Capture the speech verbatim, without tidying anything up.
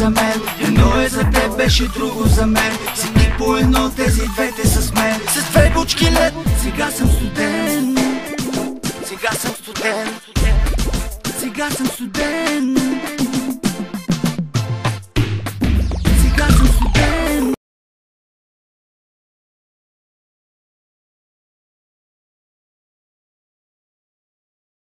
за мен. Едно е за теб, беше друго за мен. Всеки по едно, тези двете с мен. С две бучки лед, сега съм студент. Сега съм студент. Сега съм студент.